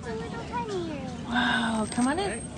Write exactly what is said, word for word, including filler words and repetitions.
a little tiny room. Wow, come on in.